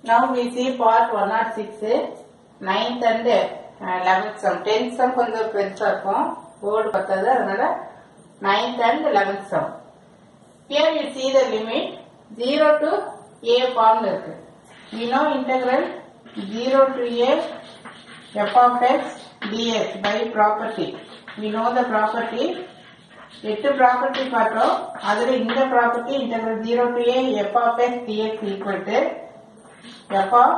Now we see part 106, 9th and 11th sum. 10th sum கொஞ்சம் பெருசா இருக்கும். board பத்தாது அதனால 9th and 11th sum. Here you see the limit 0 to a form இருக்கு. We know integral 0 to a f of x dx by property. We know the property. 8 property பார்த்தோம். அதுல இந்த property integral 0 to a f of x dx equal to f of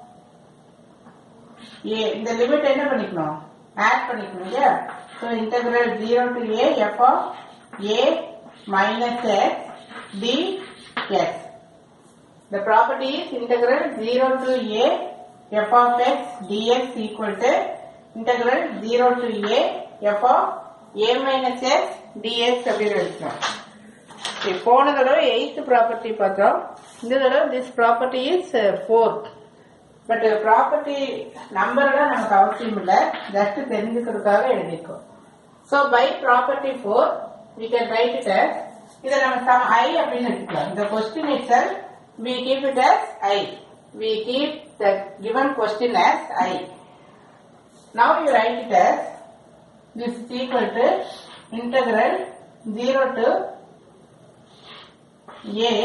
a. இந்த limit என்ன பண்ணிக்கணும், add பண்ணிக்கணும் இல்லையா. So integral 0 to a f of a minus x dx. The property is integral 0 to a f of x dx equal to integral 0 to a f of a minus x dx அப்படின்னு எடுத்துக்கலாம். போன தடவை 8th property பார்த்தோம். இந்த தடவை this property is 4th. But property number எல்லாம் நமக்கு அவசியம் இல்லை, ஜஸ்ட் தெரிஞ்சுக்கிறதுக்காக எழுதிருக்கோம். So by property 4 we can write it as, இதை நம்ம சம் I அப்படின்னு எடுத்துக்கலாம். இந்த question itself we keep it as I. We keep the given question as I. Now you write it as this is equal to integral 0 to a.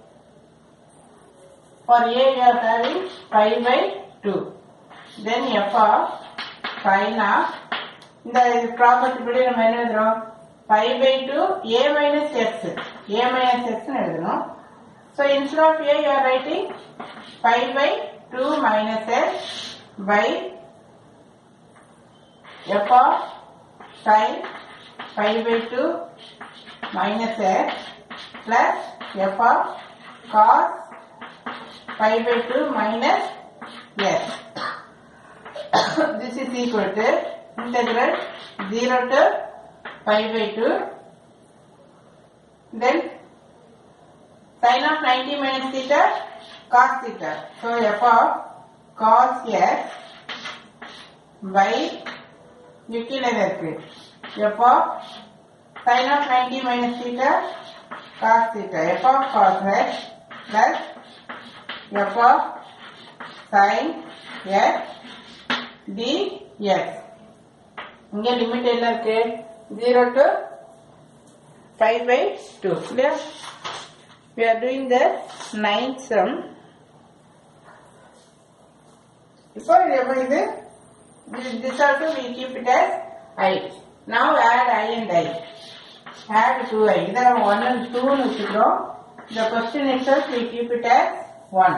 For a you are having pi by 2. Then f of sin of, இந்த property படி நம்ம என்ன எழுதுறோம், pi by 2 a minus x. a minus x னு எழுதணும். So instead of a you are writing pi by 2 minus x by f of sin pi by 2 minus x plus f of cos pi by 2 minus x. This is equal to integral 0 to pi by 2. Then sin of 90 minus theta cos theta. So f of cos x by கீழே இருக்கு f of sin of 90 minus theta cos theta. f of cos x plus f of sin x dx. இங்க limit என்ன இருக்கு, 0 to pi by 2 இல்லையா. We are doing the 9th sum. இப்போ இது this also we keep it as I. Now add I and I. Add 2i. இதை நம்ம 1 and 2 னு வச்சுக்கிறோம். The question itself we keep it as 1.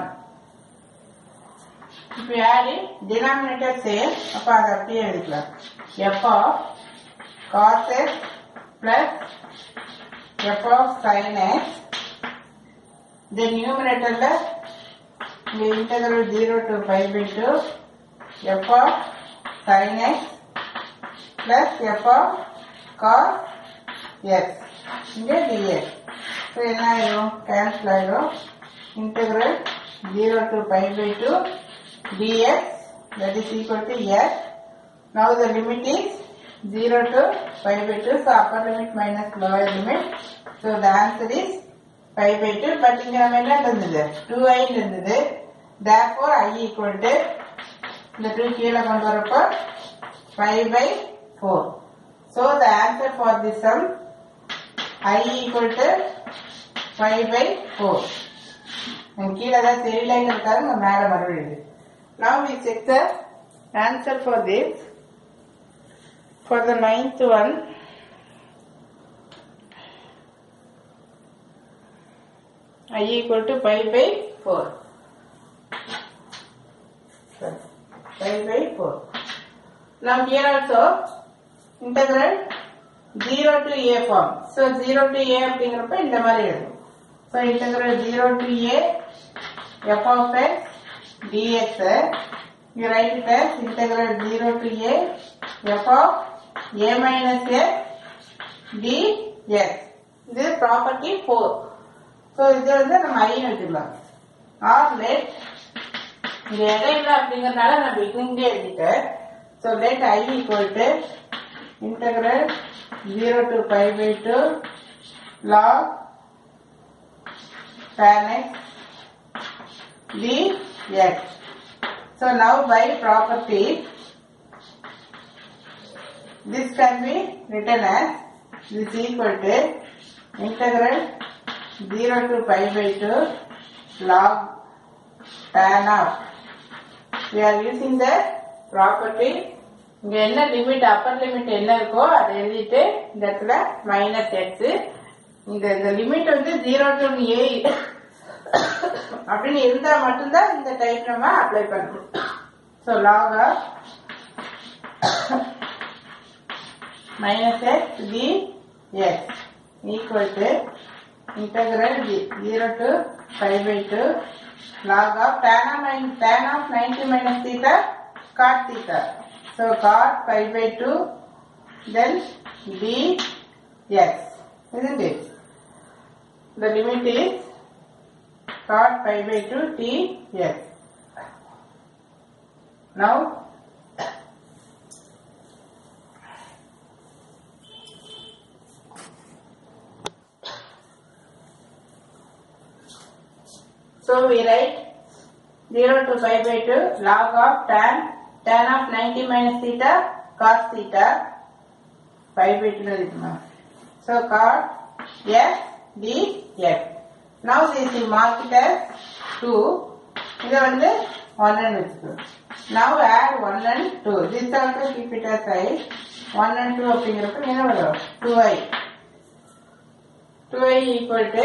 If we add it, denominator same, அப்ப அதை அப்படியே எழுதிக்கலாம். f of cos x plus f of sin x. Then numeratorல இந்த integral 0 to pi by 2 f of sin x plus f of cos x இங்க dx. So என்ன ஆயிரும், cancel ஆயிரும். integral 0 to pi by 2 dx that is equal to x. Now the limit is 0 to pi by 2. So upper limit minus lower limit. So the answer is pi by 2. But இங்க நம்ம என்ன இருந்தது, 2i இருந்தது. Therefore I equal to இந்த 2 கீழே கொண்டு வரப்போ pi by 4. So the answer for this sum I equal to pi by 4. கீழே ஏதாவது தெரியலங்கிறதுக்காக நம்ம மேலே மறுபடியும். Now we check the answer for this. For the 9th one, I equal to pi by 4. Pi by 4. Now here also integral 0 to a form. So 0 to a அப்படிங்கிறப்ப இந்த மாதிரி இருக்கும். So integral 0 to a f of x dx. You write it as integral 0 to a f of a minus x dx. This is property 4. So இது வந்து நம்ம I எடுத்துக்கலாம். Or let இந்த இடையில அப்படிங்கறதுனால நான் பிகினிங்ல எழுதிட்டேன். So let I equal to integral 0 to pi by 2 log tan x dx. x. So now by property, this can be written as this equal to integral 0 to pi by 2 log tan of. We are using the property. இங்க என்ன limit upper limit என்ன இருக்கோ அதை எழுதிட்டு இந்த இடத்துல minus X. இந்த limit வந்து 0 to a அப்படின்னு இருந்தா மட்டும்தான் இந்த டைப் நம்ம அப்ளை பண்ணணும். So log of minus x dx equal to integral 0 to pi by 2 log of tan of 90 minus theta cot theta. So cot pi by 2 then dx, isn't it? The limit is cot pi by 2 dx. Now so we write 0 to pi by 2 log of tan of 90 minus theta cos theta pi by 2. So cot x dx. Now this is mark it as 2. This வந்து 1 and 2. Now add 1 and 2. This also keep it as I. 1 and 2 அப்படிங்கிறப்ப என்ன வரும் 2i. 2i equal to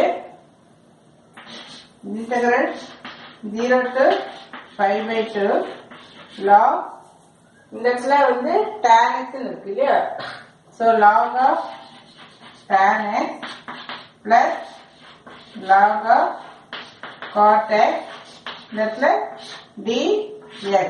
integral 0 to pi by 2 log இந்த இடத்துல வந்து tan x இருக்கு இல்லையா. So log of tan x plus log of cot x இந்த இடத்துல dx.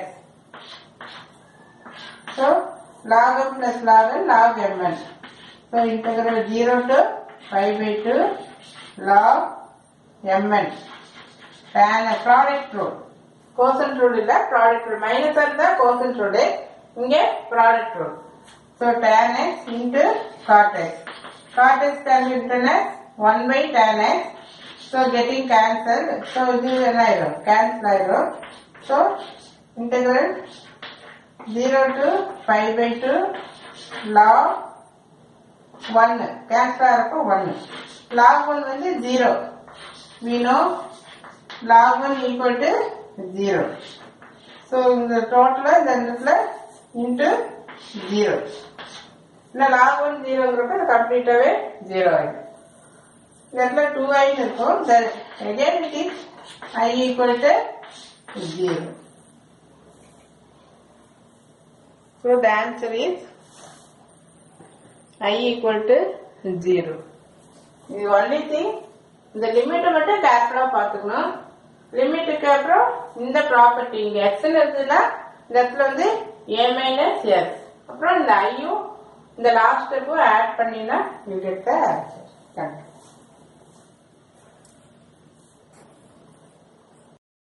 So log m plus log n log mn. So integral 0 to pi by 2 log mn. Tan product rule. Quotient rule இல்ல product rule. Minus இருந்தா quotient rule. இங்க product rule. So tan x into cot x. Cot x can be written as 1 by tan x. So getting cancelled. So இது என்ன ஆயிரும் cancel ஆயிரும். So integral 0 to pi by 2 log 1. Cancel ஆகிறப்போ 1. log 1 வந்து 0. We know log 1 equal to 0. So இந்த டோட்டலா இந்த இடத்துல into 0. இந்த log 1 0ங்கிறப்ப இது கம்ப்ளீட்டாவே 0 ஆயிடும். இந்த இடத்துல 2i இருக்கும். Again it is I equal to 0. So the answer is I equal to 0. The only thing இந்த லிமிட் மட்டும் கேர்ஃபுல்லா பாத்துக்கணும். லிமிட்டுக்கு அப்புறம் இந்த ப்ராப்பர்ட்டி இங்க x இருக்குதுன்னா இந்த இடத்துல வந்து a மைனஸ் எஸ் அப்புறம் இந்த ஐயும் இந்த லாஸ்ட் ஸ்டெப்பும் ஆட் பண்ணினா யூ கெட் த ஆன்சர்.